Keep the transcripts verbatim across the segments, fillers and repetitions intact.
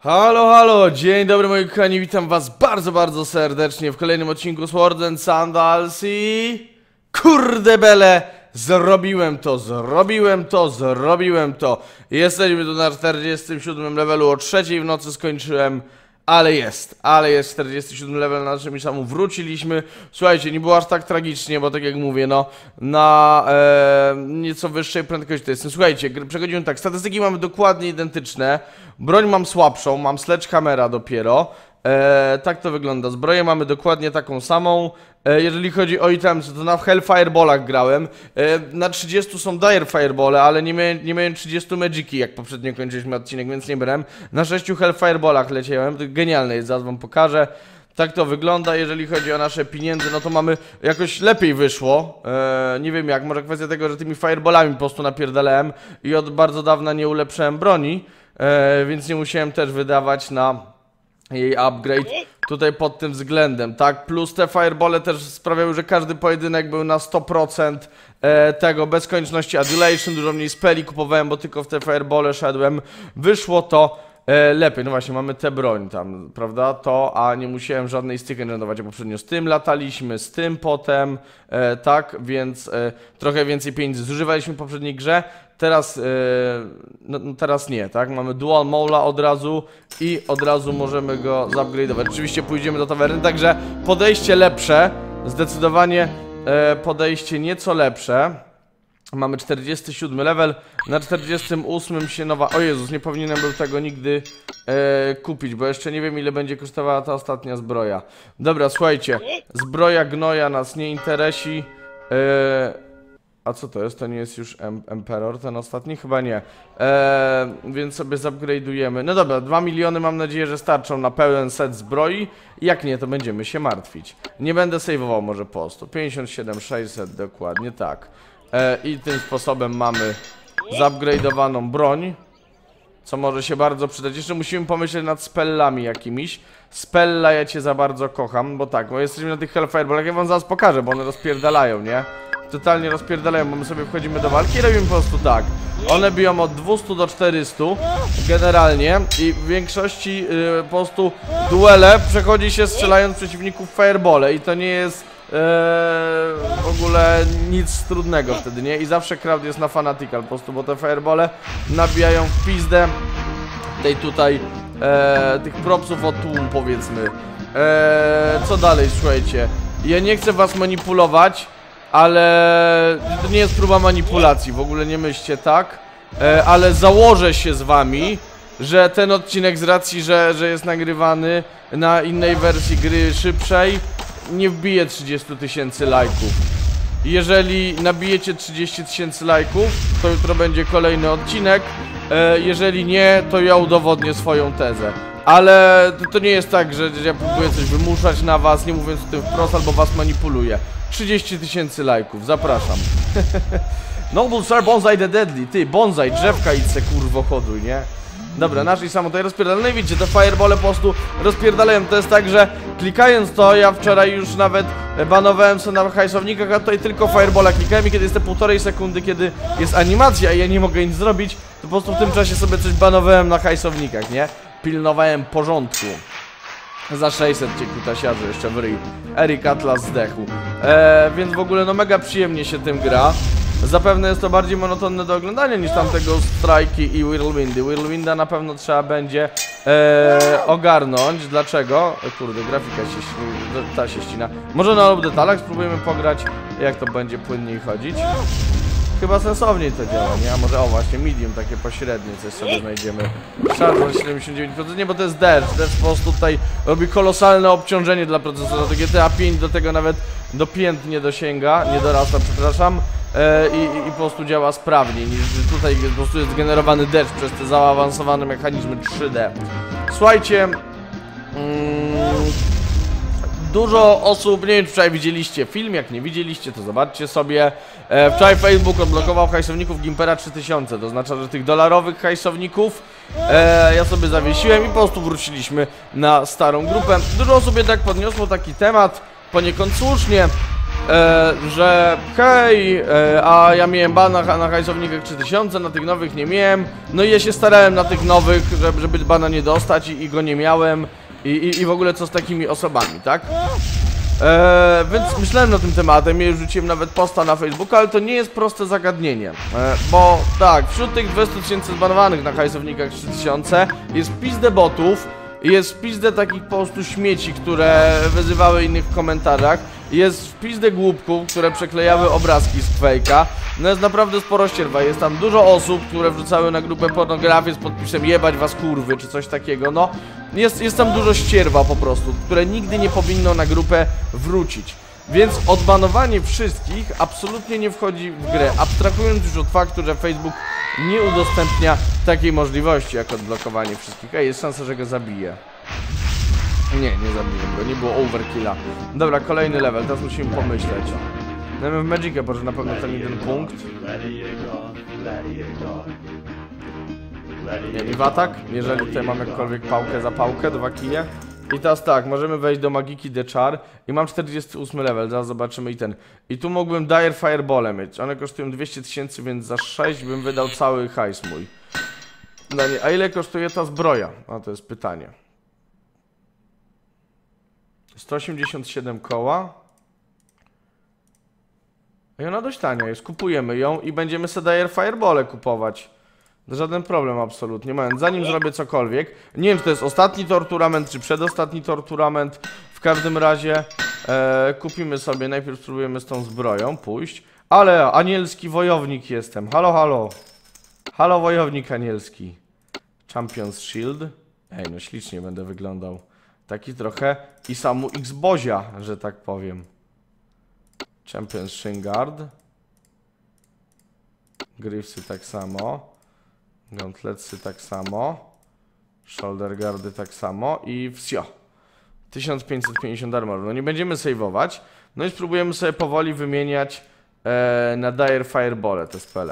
Halo, halo, dzień dobry moi kochani, witam was bardzo, bardzo serdecznie w kolejnym odcinku Swords and Sandals i... Kurde bele, zrobiłem to, zrobiłem to, zrobiłem to. Jesteśmy tu na czterdziestym siódmym levelu, o trzeciej w nocy skończyłem. Ale jest, ale jest czterdziesty siódmy level, na naszym samu wróciliśmy. Słuchajcie, nie było aż tak tragicznie, bo tak jak mówię, no na e, nieco wyższej prędkości to jestem. Słuchajcie, przechodzimy tak, statystyki mamy dokładnie identyczne. Broń mam słabszą, mam sledgehammera dopiero. E, tak to wygląda, zbroję mamy dokładnie taką samą. e, Jeżeli chodzi o itemsy, to na Hellfireballach grałem. e, Na trzydziestu są Dire Fireballe, ale nie miałem, nie miałem trzydziestu Magiki, jak poprzednio kończyliśmy odcinek, więc nie brałem. Na sześciu Hellfireballach leciałem, to genialne jest, zaraz wam pokażę. Tak to wygląda, jeżeli chodzi o nasze pieniądze, no to mamy jakoś lepiej wyszło. e, Nie wiem jak, może kwestia tego, że tymi fireballami po prostu napierdalałem i od bardzo dawna nie ulepszyłem broni, e, więc nie musiałem też wydawać na jej upgrade tutaj pod tym względem, tak? Plus te fireballe też sprawiały, że każdy pojedynek był na sto procent e, tego, bez konieczności adulation, dużo mniej speli kupowałem, bo tylko w te fireballe szedłem. Wyszło to e, lepiej, no właśnie, mamy tę broń tam, prawda? To, a nie musiałem żadnej z tych engendować, a poprzednio z tym lataliśmy, z tym potem, e, tak? Więc e, trochę więcej pieniędzy zużywaliśmy w poprzedniej grze. Teraz, yy, no, no teraz nie, tak? Mamy dual mola od razu i od razu możemy go zupgrade'ować. Oczywiście pójdziemy do tawerny, także podejście lepsze, zdecydowanie yy, podejście nieco lepsze. Mamy czterdziesty siódmy level, na czterdziestym ósmym się nowa... O Jezus, nie powinienem był tego nigdy yy, kupić, bo jeszcze nie wiem ile będzie kosztowała ta ostatnia zbroja. Dobra, słuchajcie, zbroja gnoja nas nie interesi. Yy, A co to jest? To nie jest już em Emperor, ten ostatni? Chyba nie. Eee, więc sobie zupgrade'ujemy. No dobra, dwa miliony mam nadzieję, że starczą na pełen set zbroi. Jak nie, to będziemy się martwić. Nie będę save'ował może po prostu. pięćdziesiąt siedem sześćset, dokładnie tak. Eee, I tym sposobem mamy zupgrade'owaną broń, co może się bardzo przydać. Jeszcze musimy pomyśleć nad spellami jakimiś. Spella ja cię za bardzo kocham, bo tak, bo jesteśmy na tych Hellfireballach, ja wam zaraz pokażę, bo one rozpierdalają, nie? Totalnie rozpierdalają, bo my sobie wchodzimy do walki i robimy po prostu tak. One biją od dwustu do czterystu generalnie i w większości yy, po prostu duele przechodzi się strzelając przeciwników firebole i to nie jest yy, w ogóle nic trudnego wtedy, nie? I zawsze crowd jest na fanatical po prostu, bo te firebole nabijają w pizdę tej tutaj yy, tych propsów od tłum, powiedzmy. Yy, co dalej, słuchajcie? Ja nie chcę was manipulować, ale to nie jest próba manipulacji, w ogóle nie myślcie tak, e, ale założę się z wami, że ten odcinek z racji, że, że jest nagrywany na innej wersji gry szybszej, nie wbije trzydziestu tysięcy lajków. Jeżeli nabijecie trzydzieści tysięcy lajków, to jutro będzie kolejny odcinek, e, jeżeli nie, to ja udowodnię swoją tezę. Ale to, to nie jest tak, że, że ja próbuję coś wymuszać na was, nie mówiąc o tym wprost, albo was manipuluję. trzydzieści tysięcy lajków, zapraszam. Noble Sir Bonsai the Deadly. Ty, bonsai, drzewka idź se kurwo hoduj, nie? Dobra, naszej samo tutaj rozpierdalają. No i widzicie, te firebole po prostu rozpierdalają. To jest tak, że klikając to, ja wczoraj już nawet banowałem sobie na hajsownikach, a tutaj tylko firebole klikałem i kiedy jest te półtorej sekundy, kiedy jest animacja i ja nie mogę nic zrobić, to po prostu w tym czasie sobie coś banowałem na hajsownikach, nie? Pilnowałem porządku. Za sześćset cię kutasiarzy jeszcze w ryj. Erik Atlas zdechł. Eee, więc w ogóle no mega przyjemnie się tym gra. Zapewne jest to bardziej monotonne do oglądania niż tamtego Strike'i i Whirlwindy. Whirlwinda na pewno trzeba będzie eee, ogarnąć. Dlaczego? E, kurde, grafika się, ta się ścina. Może na lub detalach spróbujemy pograć, jak to będzie płynniej chodzić. Chyba sensowniej to działa, nie? A może, o właśnie, medium, takie pośrednie coś sobie znajdziemy. Charger siedemdziesiąt dziewięć procent, nie, bo to jest Derz. Derz po prostu tutaj robi kolosalne obciążenie dla procesora. To G T A pięć do tego nawet do pięt nie dosięga, nie dorasta, przepraszam. E, i, I po prostu działa sprawniej niż tutaj po prostu jest generowany Derz przez te zaawansowane mechanizmy trzy D. Słuchajcie... Mm, Dużo osób, nie wiem czy wczoraj widzieliście film, jak nie widzieliście to zobaczcie sobie. e, Wczoraj Facebook odblokował hajsowników Gimpera trzy tysiące, to oznacza, że tych dolarowych hajsowników e, ja sobie zawiesiłem i po prostu wróciliśmy na starą grupę. Dużo osób jednak podniosło taki temat, poniekąd słusznie, e, że hej, e, a ja miałem bana na hajsownikach trzy tysiące, na tych nowych nie miałem. No i ja się starałem na tych nowych, żeby, żeby bana nie dostać i, i go nie miałem. I, i, I w ogóle co z takimi osobami, tak? E, więc myślałem nad tym tematem, ja już rzuciłem nawet posta na Facebooka, ale to nie jest proste zagadnienie. E, bo tak, wśród tych dwustu tysięcy zbanowanych na hajsownikach trzy tysiące jest pizdę botów, jest pizdę takich po prostu śmieci, które wyzywały innych w komentarzach. Jest pizdę głupków, które przeklejały obrazki z Quake'a. No jest naprawdę sporo ścierwa. Jest tam dużo osób, które wrzucały na grupę pornografię z podpisem jebać was kurwy, czy coś takiego. No, jest, jest tam dużo ścierwa po prostu, które nigdy nie powinno na grupę wrócić. Więc odbanowanie wszystkich absolutnie nie wchodzi w grę, abstrahując już od faktu, że Facebook nie udostępnia takiej możliwości jak odblokowanie wszystkich. Ej, jest szansa, że go zabije. Nie, nie zabiję go, nie było overkilla. Dobra, kolejny level, teraz musimy pomyśleć. Mamy w Magicę, bo że na pewno ten jeden punkt. Nie, i w atak, jeżeli tutaj mam jakkolwiek pałkę za pałkę, dwa kije. I teraz tak, możemy wejść do magiki The Char i mam czterdziesty ósmy level, zaraz zobaczymy i ten. I tu mógłbym Dire Fireball'e mieć, one kosztują dwieście tysięcy, więc za sześć bym wydał cały hajs mój. No nie, a ile kosztuje ta zbroja? A to jest pytanie. sto osiemdziesiąt siedem koła. I ona dość tania jest, kupujemy ją i będziemy sobie Dire Fireball'e kupować. Żaden problem absolutnie, moment, zanim zrobię cokolwiek. Nie wiem, czy to jest ostatni torturament, czy przedostatni torturament. W każdym razie e, kupimy sobie, najpierw spróbujemy z tą zbroją pójść. Ale anielski wojownik jestem, halo, halo. Halo, wojownik anielski. Champion's Shield. Ej, no ślicznie będę wyglądał. Taki trochę i samu X-bozia, że tak powiem. Champion's Shingard. Griffsy tak samo. Gauntletsy tak samo. Shoulder guardy tak samo. I wsio. tysiąc pięćset pięćdziesiąt armor. No nie będziemy save'ować. No i spróbujemy sobie powoli wymieniać e, na Dire Fireball'e te spele.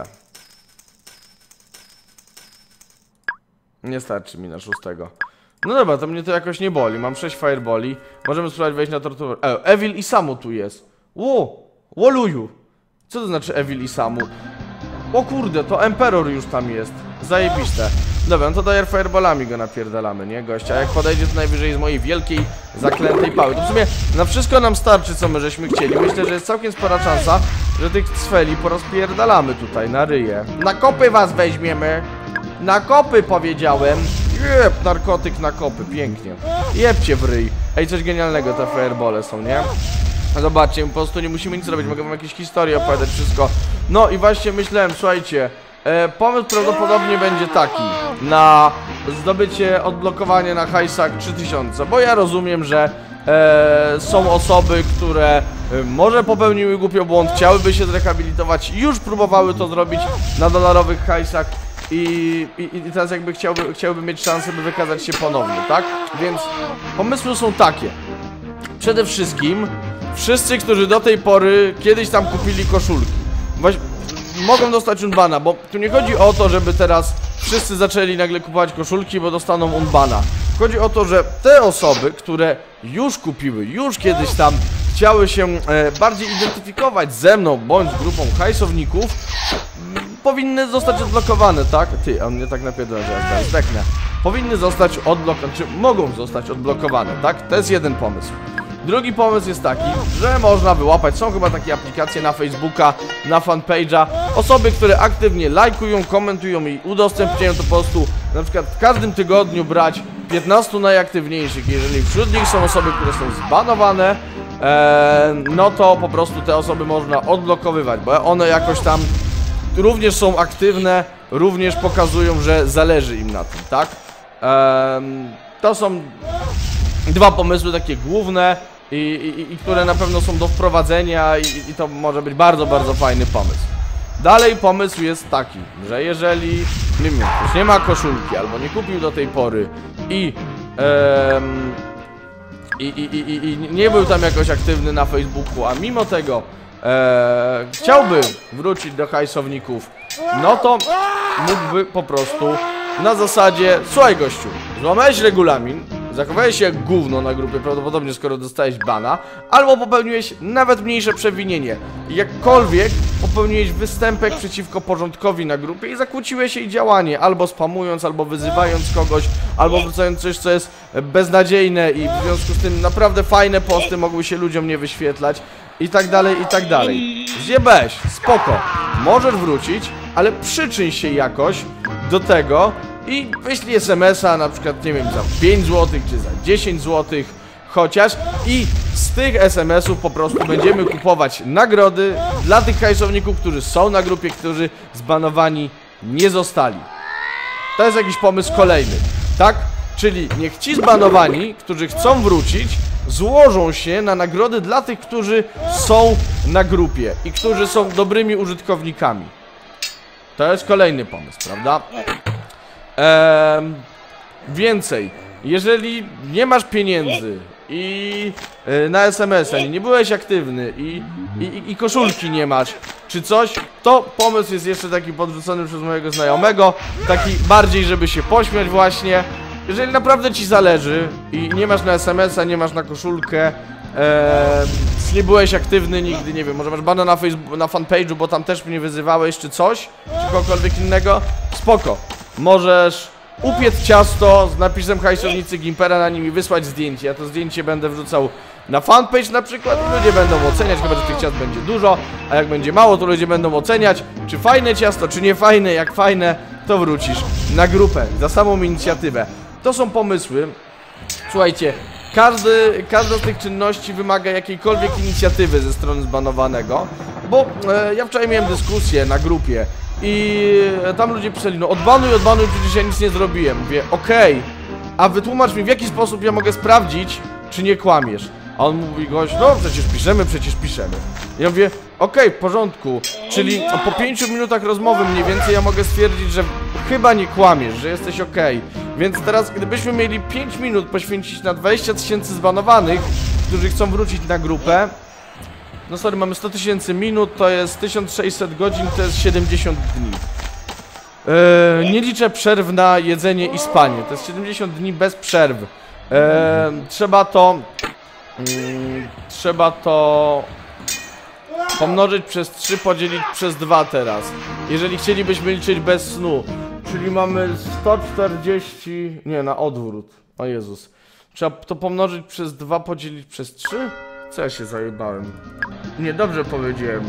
Nie starczy mi na szóstego. No dobra, to mnie to jakoś nie boli. Mam sześć fireballi. Możemy spróbować wejść na torturę. E, Evil i Samu tu jest. Ło! Woluju! Co to znaczy Evil i Samu? O kurde, to Emperor już tam jest. Zajebiste. Dobra, no to Dire Fireballami go napierdalamy, nie gościa? Jak podejdzie to najwyżej z mojej wielkiej, zaklętej pały. To w sumie na wszystko nam starczy, co my żeśmy chcieli. Myślę, że jest całkiem spora szansa, że tych cweli porozpierdalamy tutaj na ryje. Na kopy was weźmiemy. Na kopy powiedziałem. Jeb, narkotyk na kopy, pięknie. Jebcie w ryj. Ej, coś genialnego te firebole są, nie? Zobaczcie, po prostu nie musimy nic robić, mogę wam jakieś historie opowiadać, wszystko. No i właśnie myślałem, słuchajcie, e, pomysł prawdopodobnie będzie taki na zdobycie, odblokowanie na hajsach trzy tysiące, bo ja rozumiem, że e, są osoby, które e, może popełniły głupio błąd, chciałyby się zrehabilitować, już próbowały to zrobić na dolarowych hajsach. I, i, I teraz jakby chciałby, chciałby mieć szansę, by wykazać się ponownie, tak? Więc pomysły są takie. Przede wszystkim wszyscy, którzy do tej pory kiedyś tam kupili koszulki, właśnie mogą dostać unbana, bo tu nie chodzi o to, żeby teraz wszyscy zaczęli nagle kupować koszulki, bo dostaną unbana. Chodzi o to, że te osoby, które już kupiły, już kiedyś tam chciały się e, bardziej identyfikować ze mną, bądź z grupą hajsowników, powinny zostać odblokowane, tak? Ty, on mnie tak napierdala, że ja teraz zdechnę. Powinny zostać odblokowane, czy mogą zostać odblokowane, tak? To jest jeden pomysł. Drugi pomysł jest taki, że można wyłapać, są chyba takie aplikacje na Facebooka, na fanpage'a, osoby, które aktywnie lajkują, komentują i udostępniają, to po prostu na przykład w każdym tygodniu brać piętnastu najaktywniejszych. Jeżeli wśród nich są osoby, które są zbanowane, ee, no to po prostu te osoby można odblokowywać, bo one jakoś tam również są aktywne, również pokazują, że zależy im na tym, tak? Ehm, to są dwa pomysły takie główne i, i, i które na pewno są do wprowadzenia i, i to może być bardzo, bardzo fajny pomysł. Dalej pomysł jest taki, że jeżeli nie wiem, ktoś nie ma koszulki albo nie kupił do tej pory i, em, i, i, i, i nie był tam jakoś aktywny na Facebooku, a mimo tego Eee, chciałby wrócić do hajsowników, no to mógłby po prostu na zasadzie: słuchaj gościu, złamałeś regulamin, zachowałeś się jak gówno na grupie, prawdopodobnie skoro dostałeś bana, albo popełniłeś nawet mniejsze przewinienie. Jakkolwiek popełniłeś występek przeciwko porządkowi na grupie i zakłóciłeś jej działanie, albo spamując, albo wyzywając kogoś, albo wrzucając coś, co jest beznadziejne i w związku z tym naprawdę fajne posty mogły się ludziom nie wyświetlać i tak dalej, i tak dalej. Zjebałeś, spoko, możesz wrócić, ale przyczyń się jakoś do tego i wyślij es em es a na przykład, nie wiem, za pięć złotych czy za dziesięć złotych chociaż i z tych es em esów po prostu będziemy kupować nagrody dla tych hajsowników, którzy są na grupie, którzy zbanowani nie zostali. To jest jakiś pomysł kolejny, tak? Czyli niech ci zbanowani, którzy chcą wrócić, złożą się na nagrody dla tych, którzy są na grupie i którzy są dobrymi użytkownikami. To jest kolejny pomysł, prawda? Eee, więcej, jeżeli nie masz pieniędzy i e, na es em es a nie byłeś aktywny i, i, i koszulki nie masz, czy coś, to pomysł jest jeszcze taki podrzucony przez mojego znajomego, taki bardziej, żeby się pośmiać właśnie. Jeżeli naprawdę ci zależy i nie masz na es em es a, nie masz na koszulkę, e, nie byłeś aktywny nigdy, nie wiem, może masz bana na, na fanpage'u, bo tam też mnie wyzywałeś, czy coś, czy kogokolwiek innego, spoko. Możesz upiec ciasto z napisem hajsownicy Gimpera na nim i wysłać zdjęcie. Ja to zdjęcie będę wrzucał na fanpage na przykład i ludzie będą oceniać, chyba że tych ciast będzie dużo, a jak będzie mało, to ludzie będą oceniać, czy fajne ciasto, czy nie fajne. Jak fajne, to wrócisz na grupę za samą inicjatywę. To są pomysły. Słuchajcie, każdy, każda z tych czynności wymaga jakiejkolwiek inicjatywy ze strony zbanowanego, bo e, ja wczoraj miałem dyskusję na grupie i tam ludzie pisali, no odbanuj, odbanuj, przecież ja nic nie zrobiłem. Mówię, okej, okay, a wytłumacz mi, w jaki sposób ja mogę sprawdzić, czy nie kłamiesz. A on mówi, gość, no przecież piszemy, przecież piszemy. Ja mówię, okej, okay, w porządku, czyli po pięciu minutach rozmowy mniej więcej ja mogę stwierdzić, że chyba nie kłamiesz, że jesteś okej. Okay. Więc teraz, gdybyśmy mieli pięć minut poświęcić na dwadzieścia tysięcy zbanowanych, którzy chcą wrócić na grupę, no sorry, mamy sto tysięcy minut, to jest tysiąc sześćset godzin, to jest siedemdziesiąt dni. Eee, nie liczę przerw na jedzenie i spanie, to jest siedemdziesiąt dni bez przerw. Eee, trzeba to... Mm, trzeba to... pomnożyć przez trzy, podzielić przez dwa teraz. Jeżeli chcielibyśmy liczyć bez snu. Czyli mamy sto czterdzieści... Nie, na odwrót. O Jezus. Trzeba to pomnożyć przez dwa, podzielić przez trzy? Co ja się zajebałem? Nie, dobrze powiedziałem.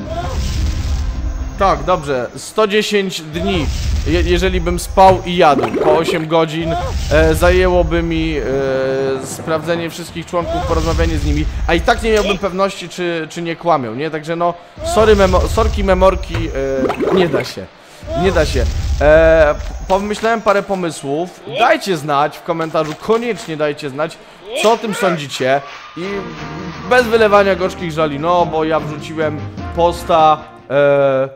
Tak, dobrze. sto dziesięć dni. Je jeżeli bym spał i jadł po osiem godzin, e, zajęłoby mi e, sprawdzenie wszystkich członków, porozmawianie z nimi, a i tak nie miałbym pewności, czy, czy nie kłamią, nie? Także no, sorry memo sorki memorki, e, nie da się. Nie da się. E, pomyślałem parę pomysłów. Dajcie znać w komentarzu, koniecznie dajcie znać, co o tym sądzicie. I bez wylewania gorzkich żali, no bo ja wrzuciłem posta, e,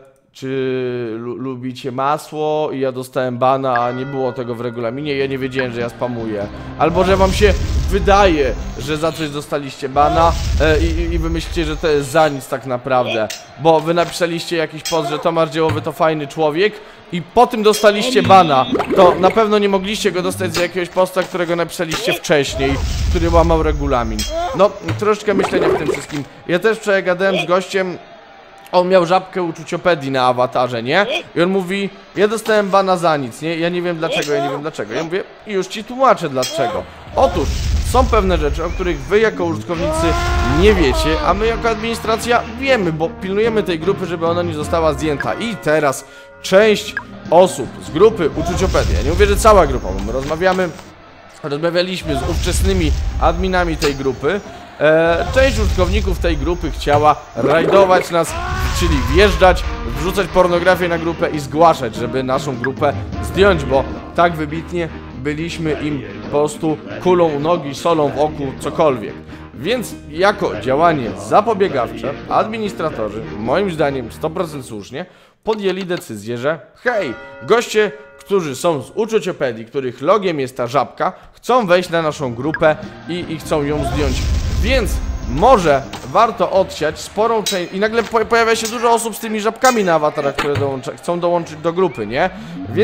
czy lubicie masło i ja dostałem bana, a nie było tego w regulaminie, ja nie wiedziałem, że ja spamuję. Albo że wam się wydaje, że za coś dostaliście bana e, i, i wy myślicie, że to jest za nic tak naprawdę. Bo wy napisaliście jakiś post, że Tomasz Dziełowy to fajny człowiek i po tym dostaliście bana. To na pewno nie mogliście go dostać za jakiegoś posta, którego napisaliście wcześniej, który łamał regulamin. No, troszeczkę myślenia w tym wszystkim. Ja też wczoraj gadałem z gościem. On miał żabkę uczuciopedii na awatarze, nie? I on mówi, ja dostałem bana za nic, nie? Ja nie wiem dlaczego, ja nie wiem dlaczego. Ja mówię, i już ci tłumaczę dlaczego. Otóż, są pewne rzeczy, o których wy jako użytkownicy nie wiecie, a my jako administracja wiemy, bo pilnujemy tej grupy, żeby ona nie została zdjęta. I teraz część osób z grupy uczuciopedii, ja nie mówię, że cała grupa, bo my rozmawiamy, rozmawialiśmy z ówczesnymi adminami tej grupy. E, część użytkowników tej grupy chciała rajdować nas, czyli wjeżdżać, wrzucać pornografię na grupę i zgłaszać, żeby naszą grupę zdjąć, bo tak wybitnie byliśmy im po prostu kulą u nogi, solą w oku, cokolwiek. Więc jako działanie zapobiegawcze administratorzy, moim zdaniem sto procent słusznie, podjęli decyzję, że hej, goście, którzy są z uczuciopedii, których logiem jest ta żabka, chcą wejść na naszą grupę i, i chcą ją zdjąć. Więc może warto odsiać sporą część... I nagle pojawia się dużo osób z tymi żabkami na awatarach, które dołącza, chcą dołączyć do grupy, nie? Więc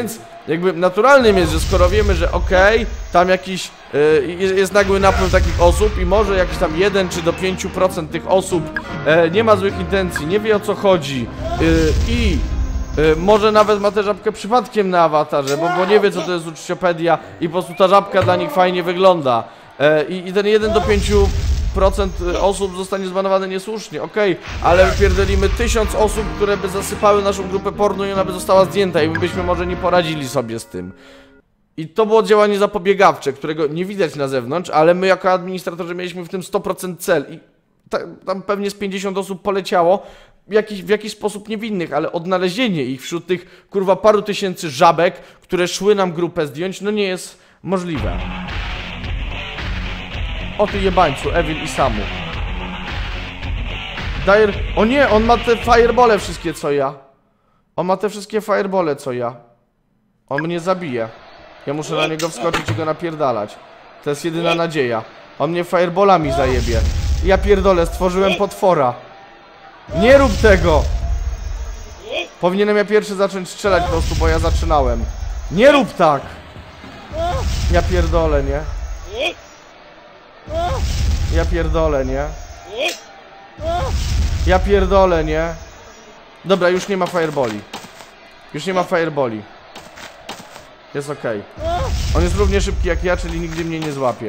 jakby naturalnym jest, że skoro wiemy, że okej, okay, tam jakiś yy, jest nagły napływ takich osób i może jakiś tam jeden czy do pięciu procent tych osób yy, nie ma złych intencji, nie wie o co chodzi yy, i yy, może nawet ma tę żabkę przypadkiem na awatarze, bo, bo nie wie co to jest uczciopedia i po prostu ta żabka dla nich fajnie wygląda yy, i, i ten jeden do pięciu procent osób zostanie zbanowane niesłusznie, okej, okay, ale wypierdolimy tysiąc osób, które by zasypały naszą grupę porno i ona by została zdjęta i my byśmy może nie poradzili sobie z tym. I to było działanie zapobiegawcze, którego nie widać na zewnątrz, ale my jako administratorzy mieliśmy w tym sto procent cel i ta, tam pewnie z pięćdziesiąt osób poleciało jakiś, w jakiś sposób niewinnych, ale odnalezienie ich wśród tych kurwa paru tysięcy żabek, które szły nam grupę zdjąć, no nie jest możliwe. O ty jebańcu, Evil i Samu. Dyer... O nie, on ma te firebole wszystkie co ja. On ma te wszystkie firebole co ja. On mnie zabije. Ja muszę na niego wskoczyć i go napierdalać. To jest jedyna nadzieja. On mnie fireballami zajebie. Ja pierdolę, stworzyłem potwora. Nie rób tego! Powinienem ja pierwszy zacząć strzelać po prostu, bo ja zaczynałem. Nie rób tak! Ja pierdolę, nie? Ja pierdolę, nie? Ja pierdolę, nie? Dobra, już nie ma fireboli. Już nie ma fireboli. Jest okej. Okay. On jest równie szybki jak ja, czyli nigdy mnie nie złapie.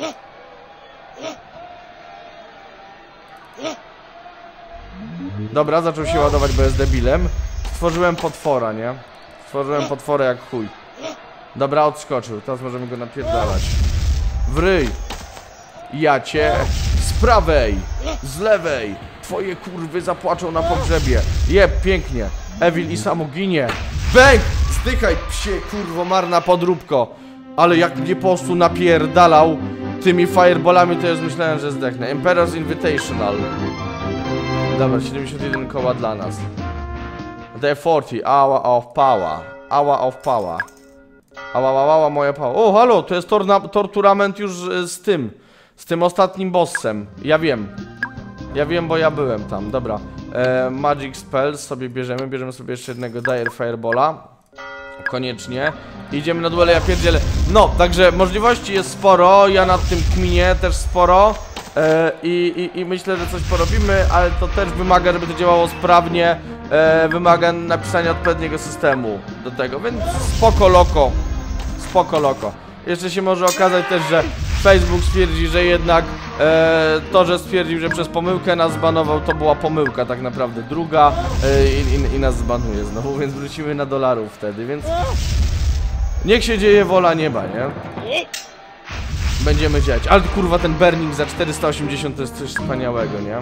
Dobra, zaczął się ładować, bo jest debilem. Stworzyłem potwora, nie? Stworzyłem potwora jak chuj. Dobra, odskoczył. Teraz możemy go napierdalać. W ryj. Ja cię z prawej, z lewej. Twoje kurwy zapłaczą na pogrzebie. Jeb, pięknie. Evil i Samu ginie. Bęk! Zdychaj, psie, kurwo, marna podróbko. Ale jak mnie po prostu napierdalał tymi fireballami, to już myślałem, że zdechnę. Emperor's Invitational. Dobra, siedemdziesiąt jeden koła dla nas. The czterdzieści, hour of power. Hour of power. Ała, ała, ała, moja power. O, halo, to jest torturament już z tym. Z tym ostatnim bossem. Ja wiem. Ja wiem, bo ja byłem tam. Dobra. E, Magic Spells sobie bierzemy. Bierzemy sobie jeszcze jednego Dire Firebola. Koniecznie. Idziemy na duele, ja pierdzielę. No, także możliwości jest sporo. Ja nad tym kminię też sporo. E, i, i, I myślę, że coś porobimy, ale to też wymaga, żeby to działało sprawnie. E, wymaga napisania odpowiedniego systemu do tego, więc spoko loko. Spoko loko. Jeszcze się może okazać też, że Facebook stwierdzi, że jednak e, to, że stwierdził, że przez pomyłkę nas zbanował, to była pomyłka tak naprawdę druga e, i, i, i nas zbanuje znowu, więc wrócimy na dolarów wtedy, więc niech się dzieje wola nieba, nie? Będziemy działać, ale kurwa ten burning za czterysta osiemdziesiąt to jest coś wspaniałego, nie?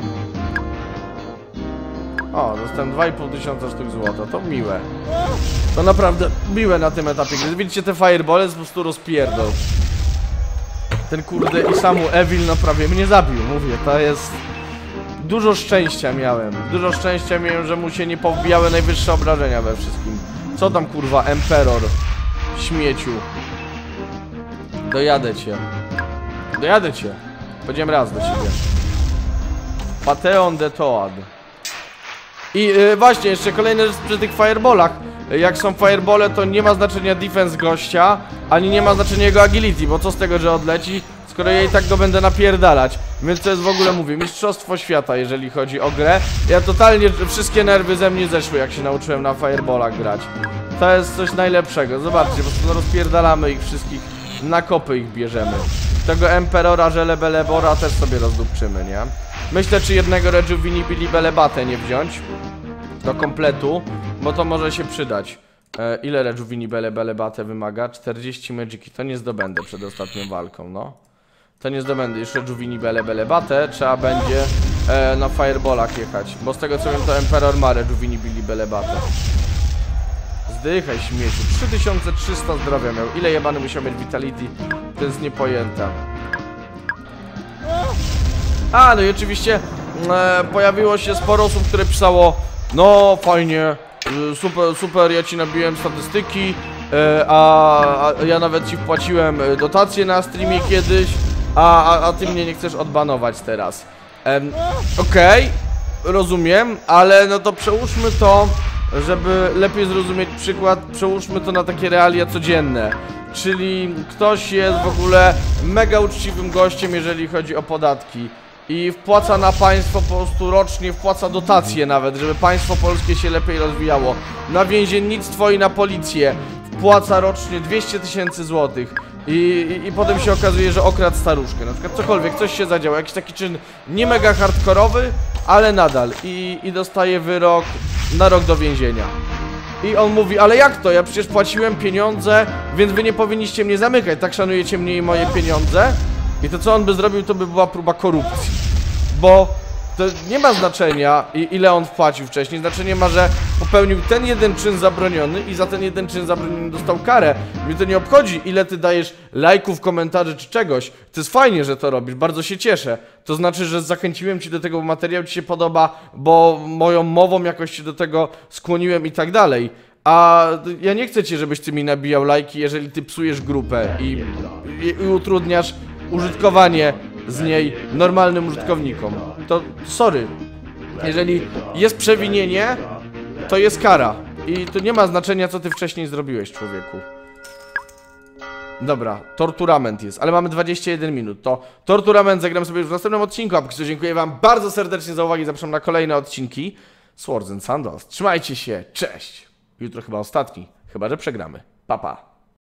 O, dostałem dwa i pół tysiąca sztuk złota, to miłe. To naprawdę miłe na tym etapie gry. Widzicie te firebole, po prostu rozpierdol. Ten kurde i Samu Evil no prawie mnie zabił, mówię, to jest... Dużo szczęścia miałem, dużo szczęścia miałem, że mu się nie powbijały najwyższe obrażenia we wszystkim. Co tam kurwa, Emperor? Śmieciu. Dojadę cię. Dojadę cię. Powiedziałem raz do ciebie. Pateon de Toad. I yy, właśnie, jeszcze kolejna rzecz przy tych fireballach. Jak są firebole, to nie ma znaczenia defense gościa, ani nie ma znaczenia jego agility, bo co z tego, że odleci, skoro ja i tak go będę napierdalać. Więc to jest w ogóle, mówię, mistrzostwo świata, jeżeli chodzi o grę. Ja totalnie, wszystkie nerwy ze mnie zeszły, jak się nauczyłem na fireballach grać. To jest coś najlepszego, zobaczcie, po prostu rozpierdalamy ich wszystkich, na kopy ich bierzemy. Tego Emperora, Żelebelebora też sobie rozdupczymy, nie? Myślę, czy jednego Rejuvenibili Belebate nie wziąć do kompletu, bo to może się przydać. E, ile Rejuvenibile Belebate wymaga? czterdzieści magiki, to nie zdobędę przed ostatnią walką, no. To nie zdobędę, już Rejuvenibile Belebate, trzeba będzie e, na fireballach jechać, bo z tego co wiem to Emperor ma Rejuvenibili Belebate. Zdychaj śmieciu, trzy tysiące trzysta zdrowia miał, ile jebany musiał mieć vitality, to jest niepojęte. A, no i oczywiście e, pojawiło się sporo osób, które pisało: no fajnie, super, super, ja ci nabiłem statystyki, e, a, a ja nawet ci wpłaciłem dotację na streamie kiedyś, a, a, a ty mnie nie chcesz odbanować teraz. E, Okej, okay, rozumiem, ale no to przełóżmy to żeby lepiej zrozumieć przykład, przełóżmy to na takie realia codzienne. Czyli ktoś jest w ogóle mega uczciwym gościem, jeżeli chodzi o podatki. I wpłaca na państwo po prostu rocznie, wpłaca dotacje nawet, żeby państwo polskie się lepiej rozwijało. Na więziennictwo i na policję wpłaca rocznie dwieście tysięcy złotych. I, i, I potem się okazuje, że okradł staruszkę. Na przykład cokolwiek, coś się zadziało, jakiś taki czyn nie mega hardkorowy, ale nadal. I, i dostaje wyrok na rok do więzienia. I on mówi, ale jak to? Ja przecież płaciłem pieniądze, więc wy nie powinniście mnie zamykać. Tak szanujecie mnie i moje pieniądze? I to co on by zrobił, to by była próba korupcji. Bo to nie ma znaczenia, ile on wpłacił wcześniej. Znaczenie ma, że popełnił ten jeden czyn zabroniony i za ten jeden czyn zabroniony dostał karę. Mnie to nie obchodzi, ile ty dajesz lajków, komentarzy czy czegoś. To jest fajnie, że to robisz, bardzo się cieszę. To znaczy, że zachęciłem ci do tego, bo materiał ci się podoba, bo moją mową jakoś cię do tego skłoniłem i tak dalej. A ja nie chcę cię, żebyś ty mi nabijał lajki, jeżeli ty psujesz grupę i, i, i utrudniasz użytkowanie z niej normalnym użytkownikom. To sorry. Jeżeli jest przewinienie, to jest kara. I to nie ma znaczenia, co ty wcześniej zrobiłeś, człowieku. Dobra, torturament jest, ale mamy dwadzieścia jeden minut. To torturament zagram sobie już w następnym odcinku. A póki dziękuję wam bardzo serdecznie za uwagę. Zapraszam na kolejne odcinki Swords and Sandals. Trzymajcie się, cześć. Jutro chyba ostatni, chyba że przegramy. Pa, pa.